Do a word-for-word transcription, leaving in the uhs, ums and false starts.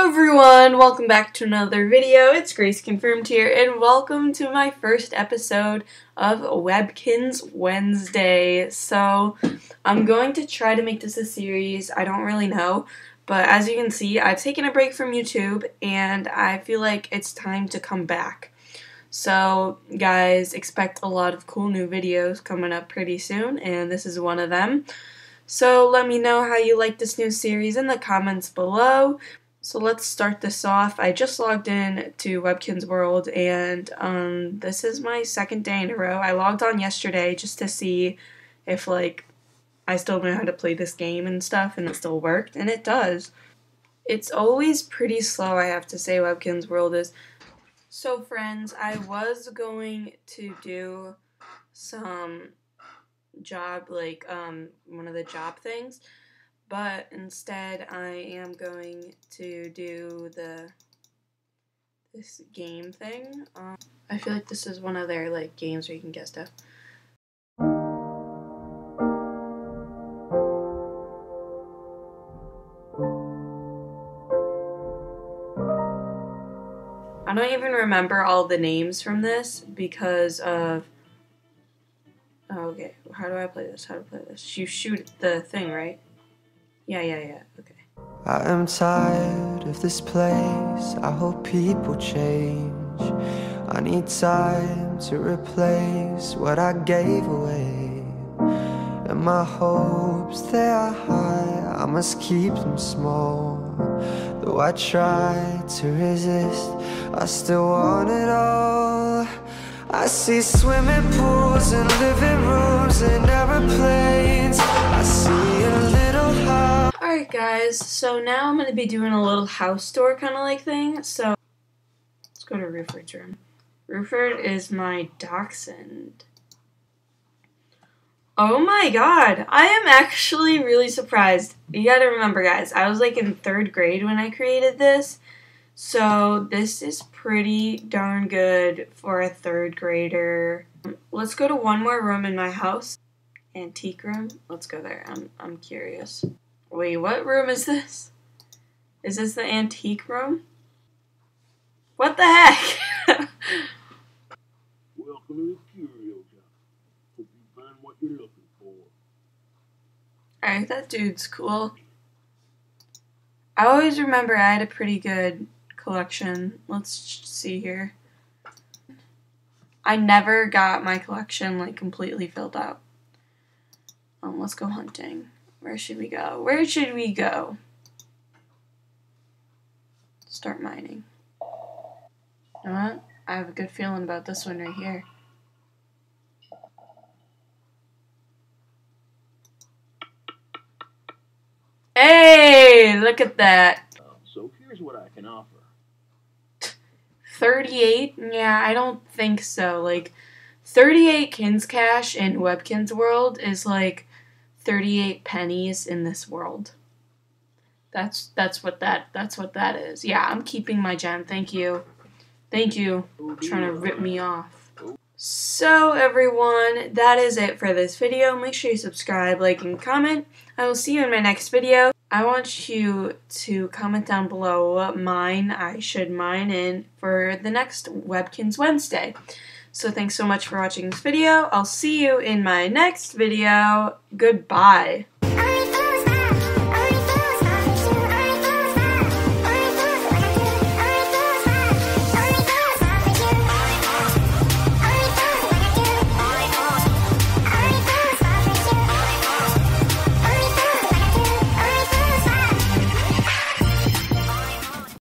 Hello everyone, welcome back to another video. It's Grace Confirmed here, and welcome to my first episode of WEBKINZ Wednesday. So, I'm going to try to make this a series. I don't really know, but as you can see, I've taken a break from YouTube, and I feel like it's time to come back. So, guys, expect a lot of cool new videos coming up pretty soon, and this is one of them. So, let me know how you like this new series in the comments below. So let's start this off. I just logged in to WEBKINZ World, and um, this is my second day in a row. I logged on yesterday just to see if, like, I still know how to play this game and stuff, and it still worked, and it does. It's always pretty slow, I have to say, WEBKINZ World is. So, friends, I was going to do some job, like, um, one of the job things, but instead I am going to do the this game thing. Um, I feel like this is one of their like games where you can get stuff. I don't even remember all the names from this because of. Oh, okay, how do I play this? How do I play this? You shoot the thing, right? Yeah, yeah, yeah, okay. I am tired of this place. I hope people change. I need time to replace what I gave away. And my hopes, they are high. I must keep them small. Though I try to resist, I still want it all. I see swimming pools and living rooms and aeroplanes. I see a little house. Alright guys, so now I'm going to be doing a little house tour kind of like thing. So, let's go to Ruford's room. Ruford is my dachshund. Oh my god, I am actually really surprised. You gotta remember guys, I was like in third grade when I created this. So this is pretty darn good for a third grader. Let's go to one more room in my house. Antique room? Let's go there. I'm I'm curious. Wait, what room is this? Is this the antique room? What the heck? Welcome to the curio shop. Hope you find what you're looking for. Alright, that dude's cool. I always remember I had a pretty good collection. Let's see here. I never got my collection like completely filled out. Um, let's go hunting. Where should we go? Where should we go? Start mining. You know what? I have a good feeling about this one right here. Hey, look at that. Um, so here's what I can offer. thirty-eight? Yeah, I don't think so. Like, thirty-eight Kins Cash in WEBKINZ World is like thirty-eight pennies in this world. That's that's what that that's what that is. Yeah, I'm keeping my gem. Thank you. Thank you for trying to rip me off. So everyone, that is it for this video. Make sure you subscribe, like, and comment. I will see you in my next video. I want you to comment down below what mine I should mine in for the next WEBKINZ Wednesday. So thanks so much for watching this video. I'll see you in my next video. Goodbye.